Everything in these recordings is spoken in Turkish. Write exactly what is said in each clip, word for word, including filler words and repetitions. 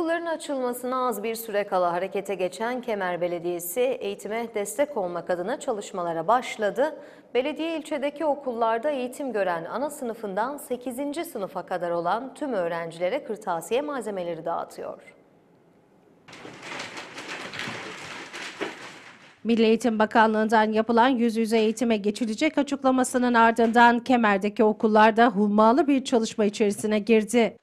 Okulların açılmasına az bir süre kala harekete geçen Kemer Belediyesi eğitime destek olmak adına çalışmalara başladı. Belediye ilçedeki okullarda eğitim gören ana sınıfından sekizinci sınıfa kadar olan tüm öğrencilere kırtasiye malzemeleri dağıtıyor. Milli Eğitim Bakanlığı'ndan yapılan yüz yüze eğitime geçilecek açıklamasının ardından Kemer'deki okullarda hummalı bir çalışma içerisine girdi.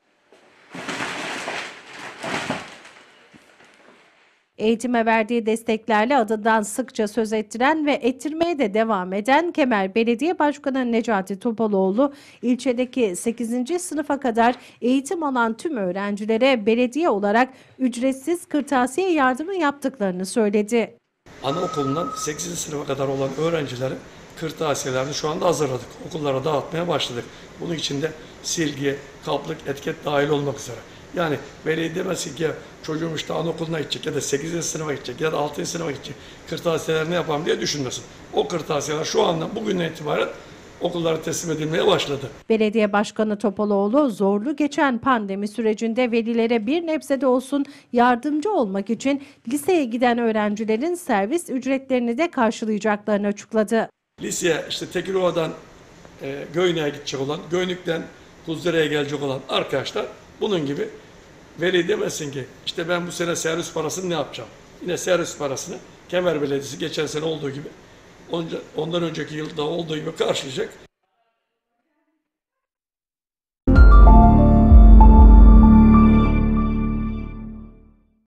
Eğitime verdiği desteklerle adından sıkça söz ettiren ve ettirmeye de devam eden Kemer Belediye Başkanı Necati Topaloğlu, ilçedeki sekizinci sınıfa kadar eğitim alan tüm öğrencilere belediye olarak ücretsiz kırtasiye yardımı yaptıklarını söyledi. Anaokulundan sekizinci sınıfa kadar olan öğrencilerin kırtasiyelerini şu anda hazırladık. Okullara dağıtmaya başladık. Bunun içinde silgi, kaplık, etiket dahil olmak üzere. Yani belediye demesin ki çocuğum işte anaokuluna gidecek ya da sekizinci sınıfa gidecek ya da altıncı sınıfa gidecek. Kırtasiyelerini yapalım diye düşünmesin. O kırtasiyeler şu anda bugünden itibaren okullara teslim edilmeye başladı. Belediye Başkanı Topaloğlu zorlu geçen pandemi sürecinde velilere bir nebze de olsun yardımcı olmak için liseye giden öğrencilerin servis ücretlerini de karşılayacaklarını açıkladı. Liseye işte Tekirova'dan e, Göynük'e gidecek olan, Göynük'ten Kuzdere'ye gelecek olan arkadaşlar bunun gibi veli demesin ki işte ben bu sene servis parasını ne yapacağım? Yine servis parasını Kemer Belediyesi geçen sene olduğu gibi ondan önceki yılda olduğu gibi karşılayacak.